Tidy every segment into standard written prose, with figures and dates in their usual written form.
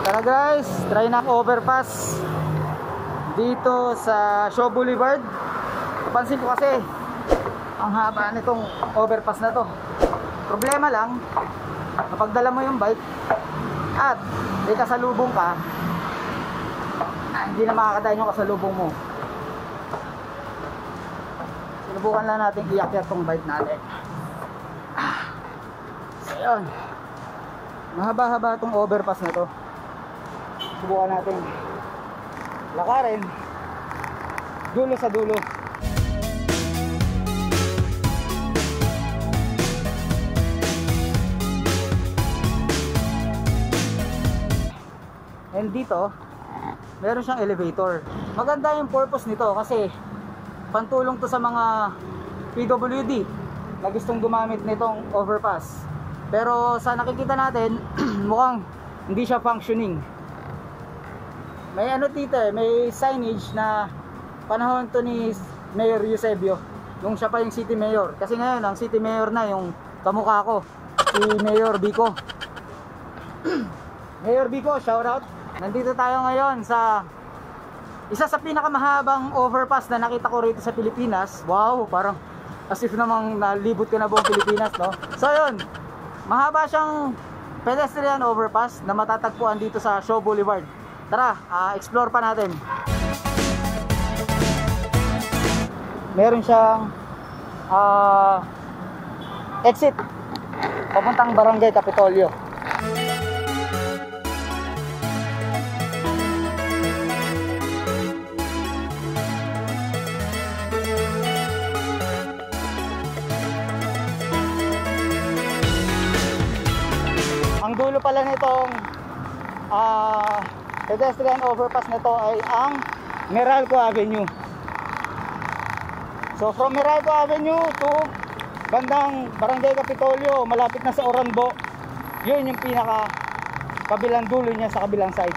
Tara guys, try na overpass dito sa Shaw Boulevard. Napansin ko kasi ang haba nitong overpass na to. Problema lang, kapag dala mo yung bike at may kasalubong ka, hindi na makakadayan yung kasalubong mo. Sinubukan lang natin iakyat tong bike natin. So yun, mahaba-haba tong overpass na to. Subukan natin lakarin dulo sa dulo. And dito meron siyang elevator. Maganda yung purpose nito kasi pantulong to sa mga PWD na gustong gumamit nitong overpass. Pero sa nakikita natin mukhang hindi siya functioning. May ano dito may signage na panahon to ni Mayor Eusebio nung siya pa yung city mayor. Kasi ngayon ang city mayor na yung kamukha ko, si Mayor Bico. Mayor Bico, shout out. Nandito tayo ngayon sa isa sa pinakamahabang overpass na nakita ko rito sa Pilipinas. Wow, parang as if namang nalibot ka na buong Pilipinas, no? So yun, mahaba siyang pedestrian overpass na matatagpuan dito sa Shaw Boulevard. Tara, explore pa natin. Meron siyang exit papuntang Barangay Kapitolyo. Ang dulo pala nitong pedestrian overpass nito ay ang Meralco Avenue. So from Meralco Avenue to bandang Barangay Kapitolyo, malapit na sa Oranbo, yun yung pinaka kabilang dulo niya sa kabilang side.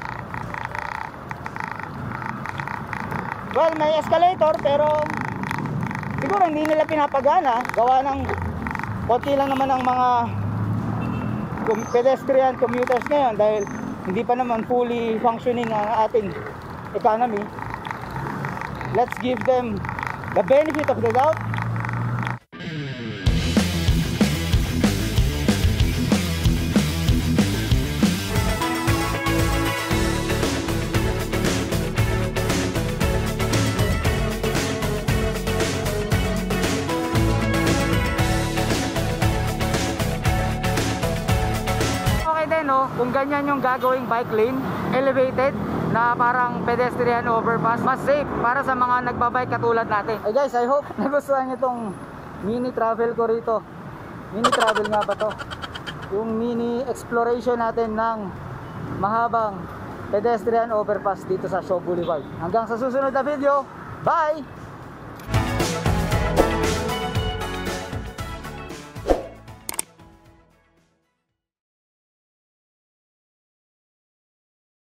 Well, may escalator pero siguro hindi nila pinapagana, gawa ng konti lang naman ang mga pedestrian commuters ngayon dahil hindi pa naman fully functioning ang ating economy. Let's give them the benefit of the doubt. Kung ganyan yung gagawing bike lane, elevated na parang pedestrian overpass, mas safe para sa mga nagbabike katulad natin. Hey guys, I hope nagustuhan nyo itong mini travel ko rito. Mini travel nga ba to? Yung mini exploration natin ng mahabang pedestrian overpass dito sa Shaw Boulevard. Hanggang sa susunod na video, bye!